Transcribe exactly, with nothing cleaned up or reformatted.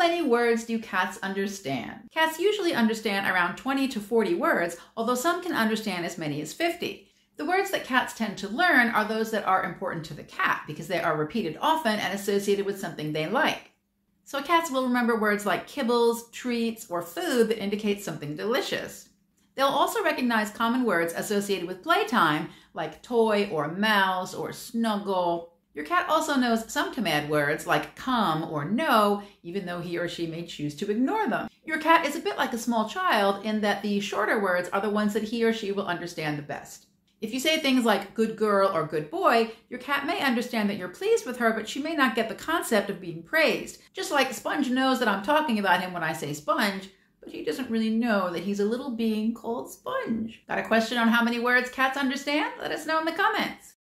many words do cats understand? Cats usually understand around twenty to forty words, although some can understand as many as fifty. The words that cats tend to learn are those that are important to the cat because they are repeated often and associated with something they like. So cats will remember words like kibbles, treats, or food that indicate something delicious. They'll also recognize common words associated with playtime, like toy or mouse or snuggle. Your cat also knows some command words like come or no, even though he or she may choose to ignore them. Your cat is a bit like a small child in that the shorter words are the ones that he or she will understand the best. If you say things like good girl or good boy, your cat may understand that you're pleased with her, but she may not get the concept of being praised. Just like Sponge knows that I'm talking about him when I say Sponge, but he doesn't really know that he's a little being called Sponge. Got a question on how many words cats understand? Let us know in the comments.